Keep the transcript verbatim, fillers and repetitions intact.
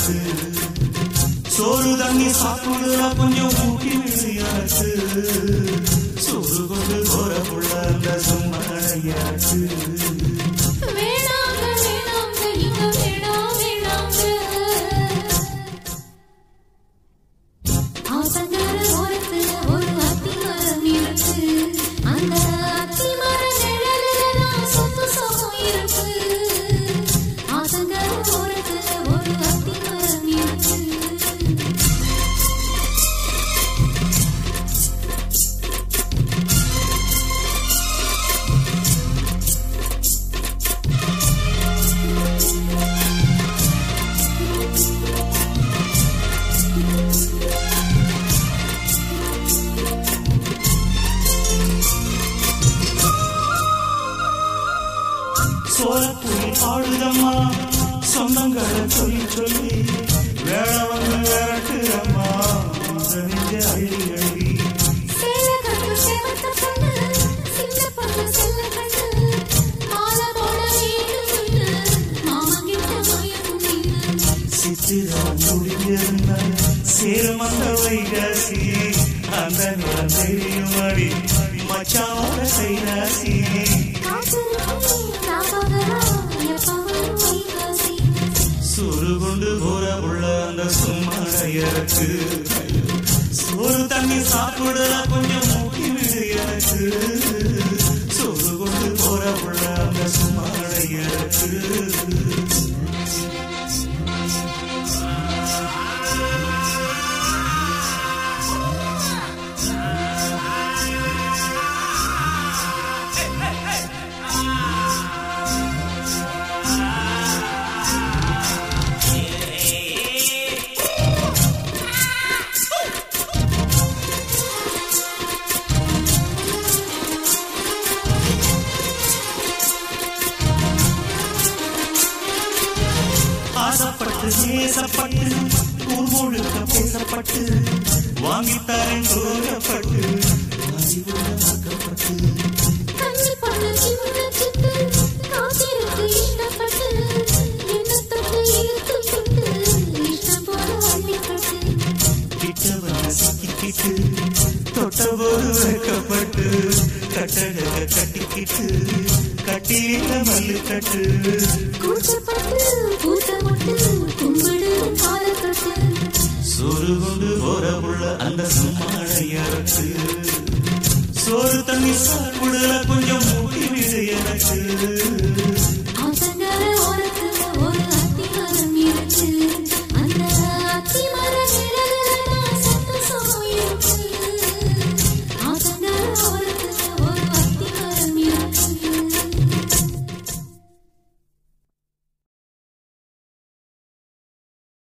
எனக்கு சோறு தண்ணி சாப்பிடுற கொஞ்சம் ஊட்டி விடு எனக்கு சோறு கொண்டு போற புள்ள அந்த சும்மாடையாச்சு சோழப்புயில் பாடுதம்மா சொந்தங்களை சொல்லி சொல்லி வேற வந்து விரட்டு அம்மா நெஞ்ச அழி அழி சித்திரா முடிஞ்சிருந்த சேருமந்த வைகாசி அந்த நிலம் தெரியும் அடி மச்சாவோட கைராசி சோறு கொண்டு போற உள்ள அந்த சும்மாடையருக்கு சோறு தண்ணி சாப்பிடுற கொஞ்சம் மூக்கி விடு எனக்கு சோறு கொண்டு போற உள்ள அந்த சும்மாடையருக்கு ஆசைப்பட்டு நேசப்பட்டு ஊர் முழுக்க பேசப்பட்டு வாங்கித்தாரன் கோரப்பட்டு வாக்கப்பட்டு கிட்டவன சிக்கிக்கிட்டு தொட்டபோது வைக்கப்பட்டு கட்டழக கட்டிக்கிட்டு கட்டியில மல்லு கட்டு சோறு கொண்டு போற உள்ள அந்த சும்மாடையருக்கு சோறு தண்ணி சாப்பிடுற கொஞ்சம் மூட்டி விடு எனக்கு